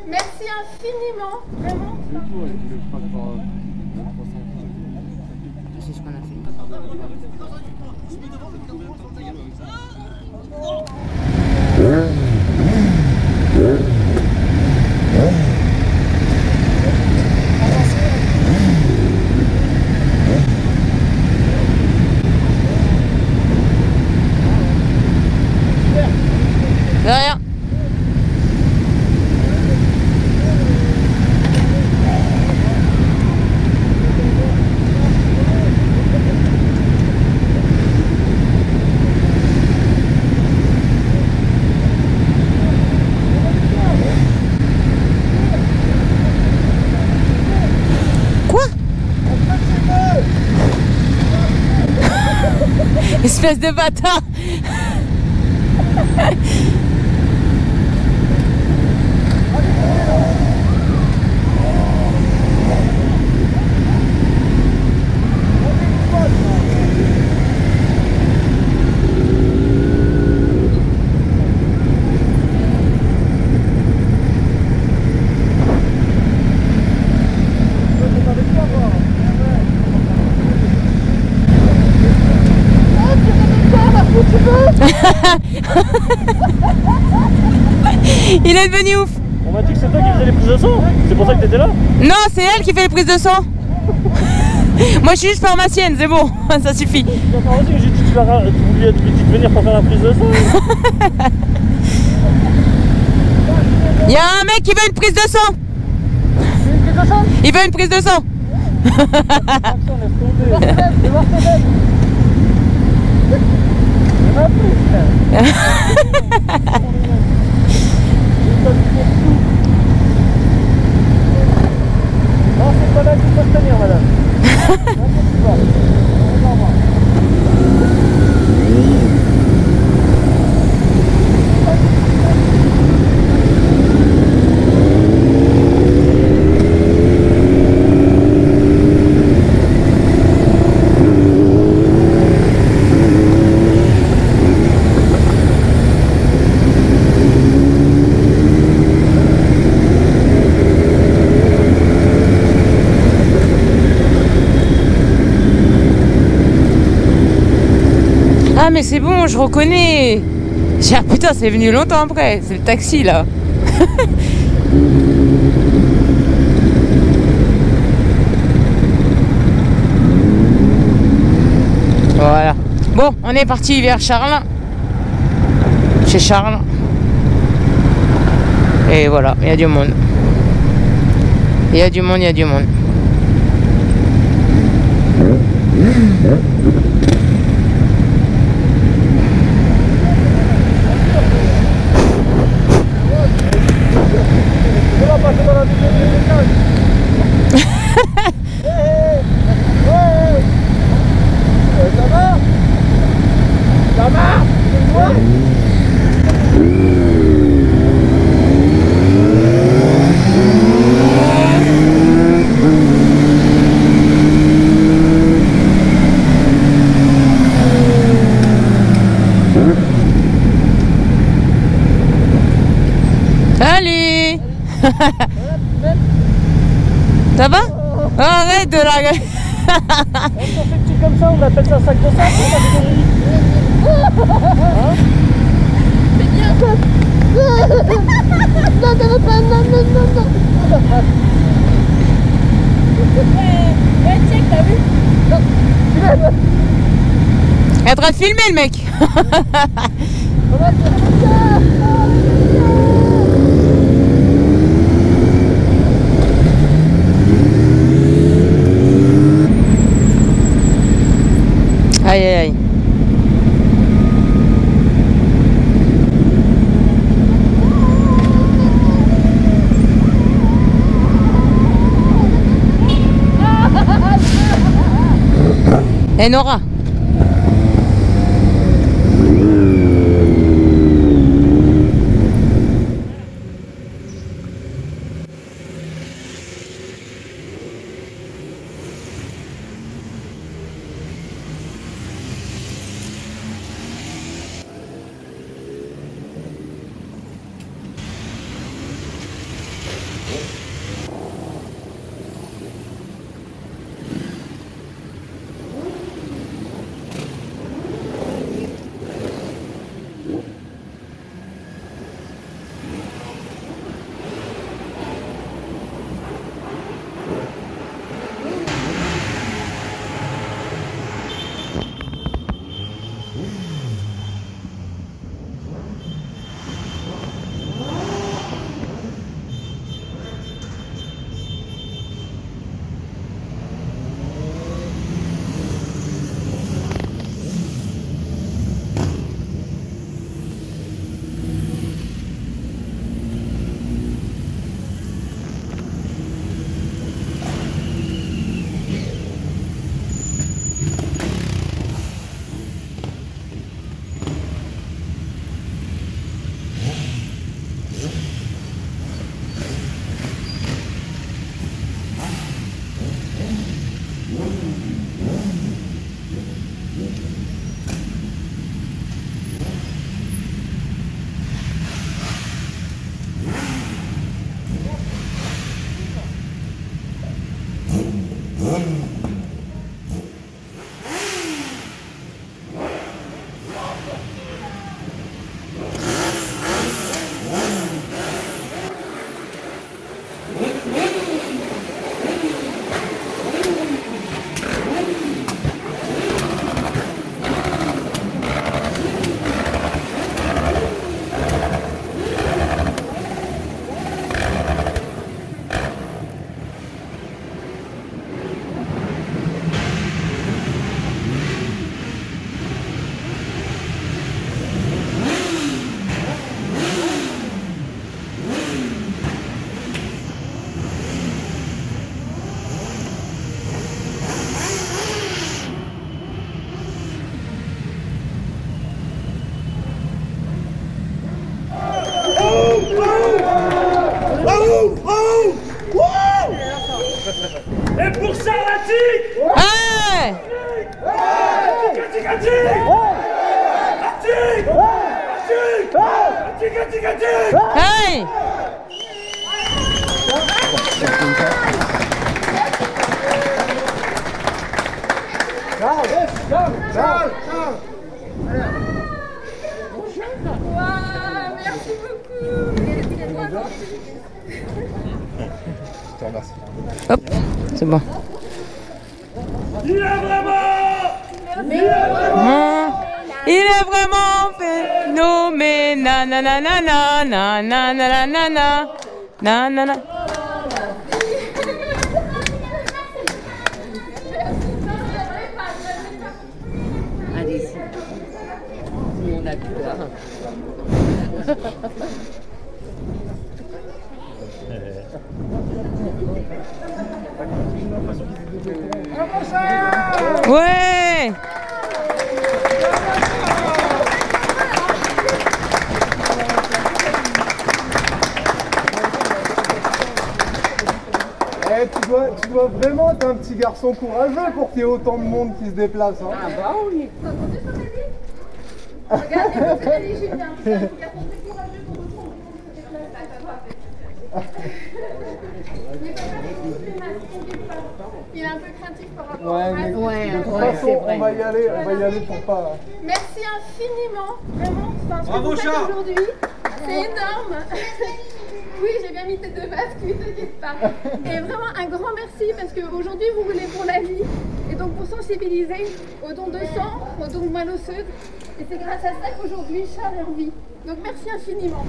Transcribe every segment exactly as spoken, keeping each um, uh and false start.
Merci infiniment, vraiment. C'est ce qu'on a fait. De rien. Quoi? Espèce de bâtard. Il est devenu ouf. On m'a dit que c'est toi qui faisais les prises de sang. C'est pour ça que t'étais là? Non, c'est elle qui fait les prises de sang. Moi je suis juste pharmacienne, c'est bon, ça suffit. J'ai dit que tu l'as voulu venir pour faire la prise de sang. Il y a un mec qui veut une prise de sang. Il veut une prise de sang. Non, c'est pas là qu'il faut se tenir, madame. Ah mais c'est bon, je reconnais. J'ai ah, putain, c'est venu longtemps après. C'est le taxi là. Voilà. Bon, on est parti vers Charles. Chez Charles. Et voilà, il y a du monde. Il y a du monde, il y a du monde. Salut. Ça va? Arrête de la gueule. Quand on fait petit comme ça, on appelle ça sac de sac. C'est bien ça. Non, non, non, non, non, non, non. Ouais, check, t'as vu? Il est en train de filmer le mec. Aïe aïe aïe. Et Nora. Et pour Charlatique! Hey! Atik, atik! Atik! Atik! Atik, atik! Hey! Charles! Charles! Charles! Waouh, merci beaucoup. Je te remercie. Hop, c'est bon. Il est vraiment! Il est vraiment, il est vraiment phénoménal. Nanana, nanana, nanana, nanana. Allez-y. Nous, on a peur. Ouais! Eh, tu dois, tu dois vraiment être un petit garçon courageux pour qu'il y ait autant de monde qui se déplace. Hein. Ah bah oui. Regardez, vous allez, Julien. C'est un petit garçon très courageux pour autant de monde qui se déplace à sa voix. Il est un peu craintif par rapport Ouais, à mais Ouais, de toute ouais, façon, c'est vrai. on va y aller, on va y aller pour pas. Merci infiniment, vraiment. Enfin, ce que Bravo, vous faites Charles. aujourd'hui, c'est énorme. Oui, j'ai bien mis tes deux masques, ne t'inquiète pas. Et vraiment un grand merci parce qu'aujourd'hui vous roulez pour la vie et donc pour sensibiliser aux dons de sang, aux dons de moelle osseuse. Et c'est grâce à ça qu'aujourd'hui Charles est en vie. Donc merci infiniment.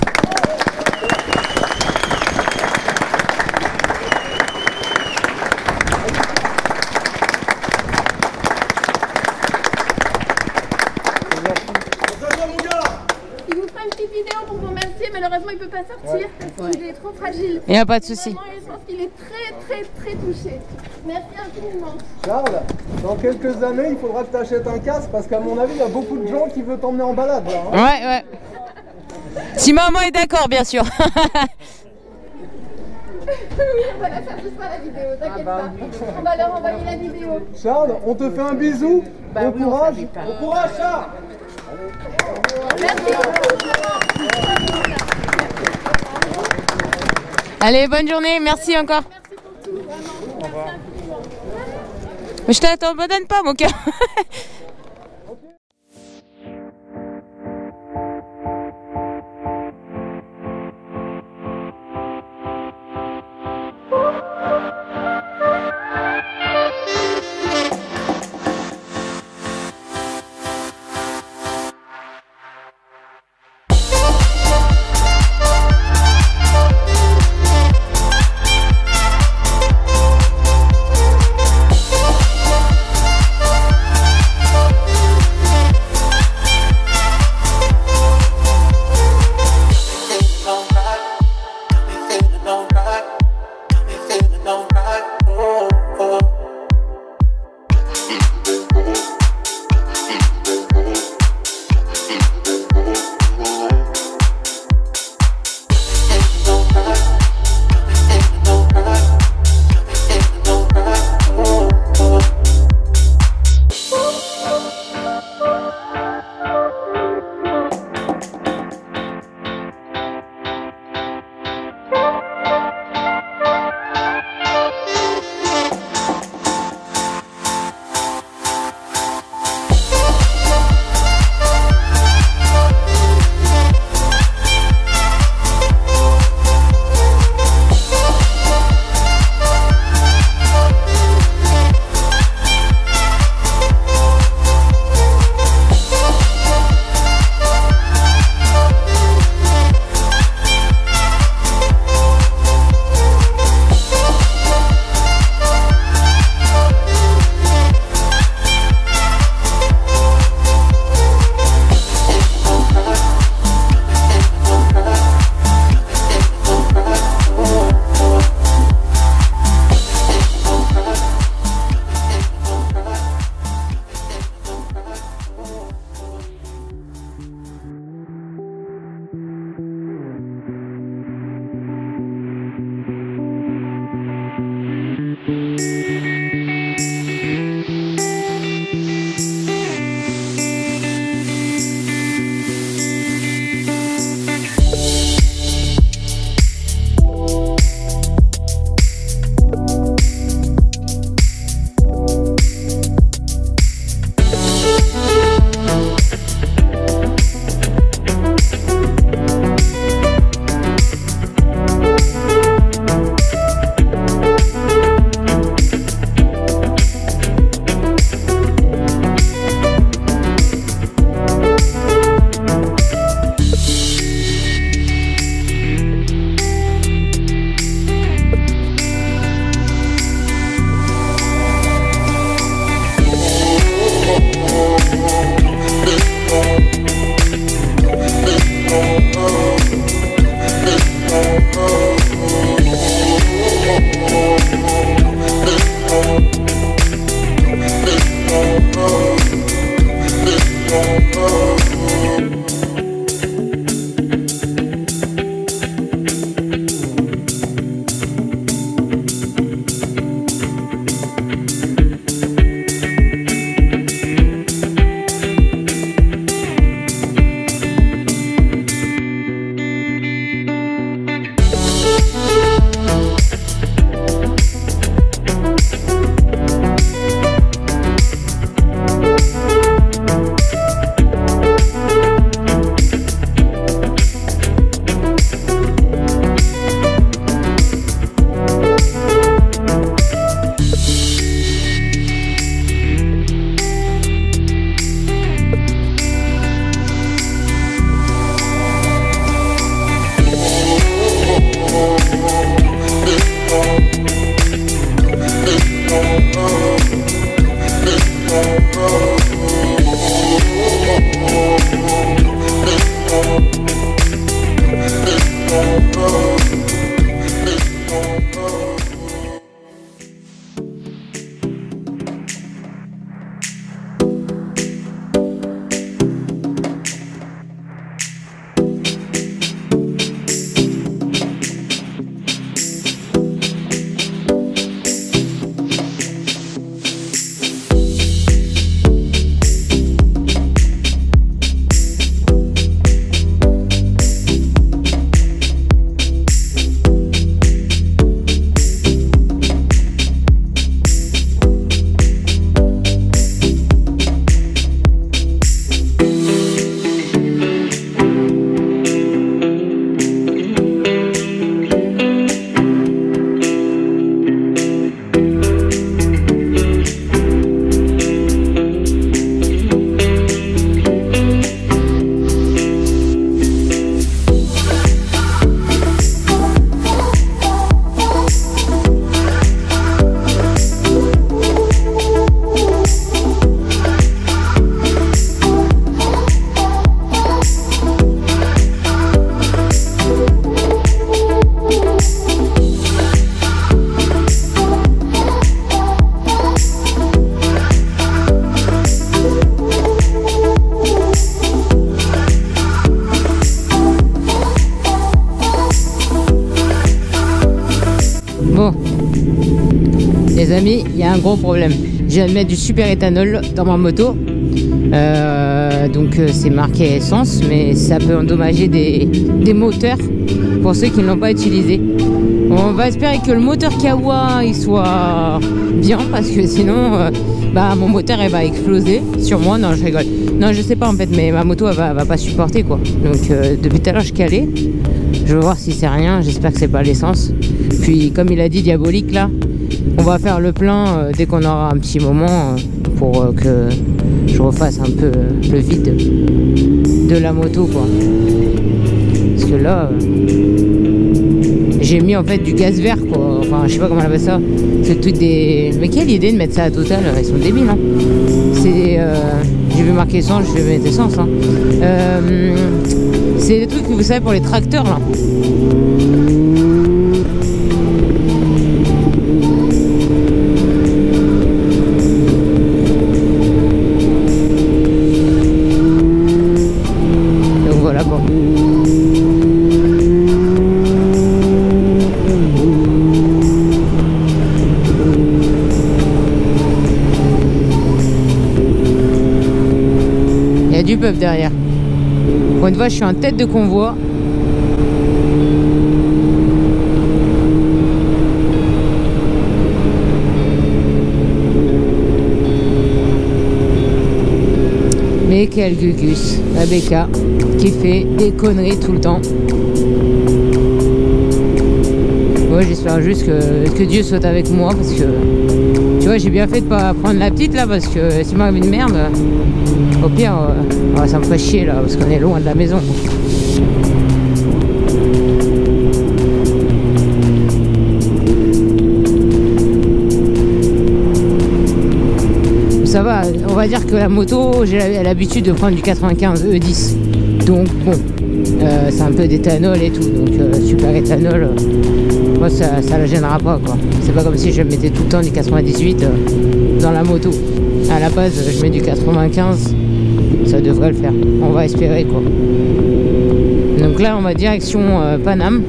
Il vous fera une petite vidéo pour vous remercier. Malheureusement, il ne peut pas sortir parce qu'il est trop fragile. Il n'y a pas de souci. Vraiment, je pense qu'il est très, très, très touché. Merci infiniment. Charles, dans quelques années, il faudra que tu achètes un casque parce qu'à mon avis, il y a beaucoup de gens qui veulent t'emmener en balade. Là, hein. Ouais, ouais. Si maman est d'accord, bien sûr. Oui, on va la faire juste pas la vidéo, t'inquiète pas. On va leur envoyer la vidéo. Charles, on te fait un bisou. Bah bon oui, on courage. savait pas. Bon courage, Charles. Merci beaucoup. Allez, bonne journée, merci encore. Merci pour tout, vraiment. Merci infiniment. Je t'abandonne pas, mon cœur. Bon, les amis, il y a un gros problème. Je viens de mettre du super éthanol dans ma moto. Euh, donc euh, c'est marqué essence, mais ça peut endommager des, des moteurs pour ceux qui ne l'ont pas utilisé. On va espérer que le moteur Kawa il soit bien, parce que sinon euh, bah, mon moteur elle va exploser sur moi. Non, je rigole. Non, je sais pas en fait, mais ma moto elle va, elle va pas supporter quoi. Donc euh, depuis tout à l'heure je calais. Je vais voir si c'est rien. J'espère que c'est pas l'essence. Puis comme il a dit Diabolique là, on va faire le plein euh, dès qu'on aura un petit moment euh, pour euh, que je refasse un peu euh, le vide de la moto quoi. Parce que là euh, j'ai mis en fait du gaz vert quoi. Enfin je sais pas comment on appelle ça. C'est tout des... Mais quelle idée de mettre ça à Total, ils sont débiles hein. C'est euh... j'ai vu marquer essence, je vais mettre essence hein. euh... C'est des trucs que vous savez pour les tracteurs là. Donc voilà quoi. Il y a du peuple derrière. Pour une fois, je suis en tête de convoi. Mais quel gugus, la B K, qui fait des conneries tout le temps. Moi, j'espère juste que, que Dieu soit avec moi, parce que tu vois, j'ai bien fait de pas prendre la petite là, parce que s'il m'arrive une merde, au pire, euh, ouais, ça me ferait chier là, parce qu'on est loin de la maison. Ça va, on va dire que la moto, j'ai l'habitude de prendre du quatre-vingt-quinze E dix. Donc bon, euh, c'est un peu d'éthanol et tout, donc euh, super éthanol, euh, moi ça, ça la gênera pas quoi. C'est pas comme si je mettais tout le temps du quatre-vingt-dix-huit euh, dans la moto. À la base, je mets du quatre-vingt-quinze, ça devrait le faire. On va espérer quoi. Donc là, on va direction euh, Paname.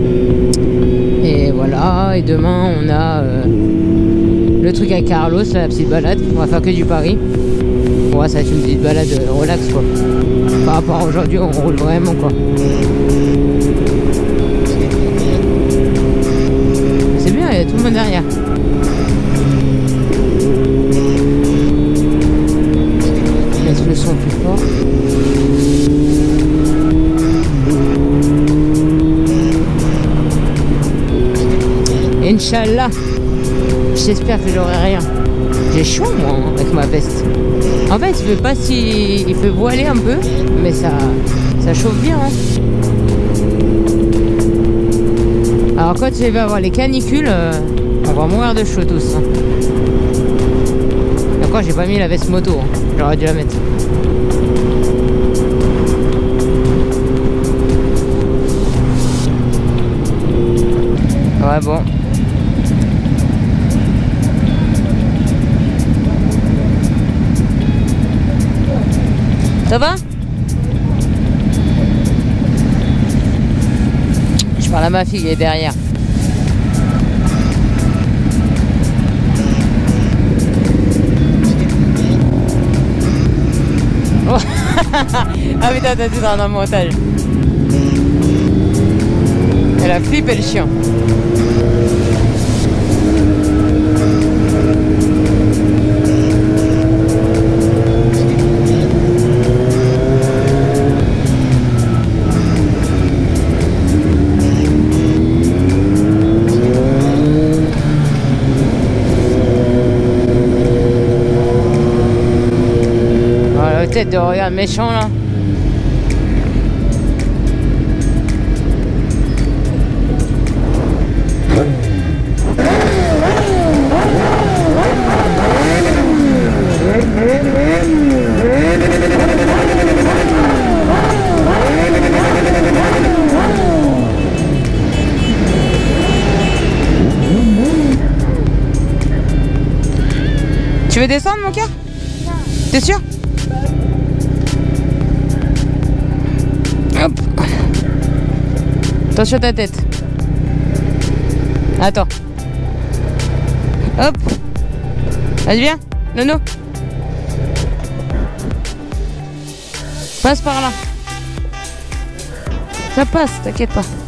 Et voilà, et demain on a euh, le truc à Carlos, là, la petite balade. On va faire que du Paris. Ouais, ça va être une petite balade euh, relax quoi. Par rapport à aujourd'hui, on roule vraiment quoi. C'est bien, il y a tout le monde derrière. Laisse le son plus fort. Inch'Allah, j'espère que j'aurai rien. J'ai chaud moi hein, avec ma veste. En fait, il fait pas si, il fait voiler un peu, mais ça, ça chauffe bien. Hein. Alors quand il va avoir les canicules, euh, on va mourir de chaud tous. Hein. Encore, j'ai pas mis la veste moto. Hein. J'aurais dû la mettre. Ouais bon. Ça va? Je parle à ma fille, elle est derrière. Ah putain, t'as tout dans un montage. Elle a flippé le chien. Tête de regard méchant là. Tu veux descendre mon cœur? T'es sûr? Hop. Attention à ta tête. Attends. Hop. Vas-y, viens. Nono. Passe par là. Ça passe, t'inquiète pas.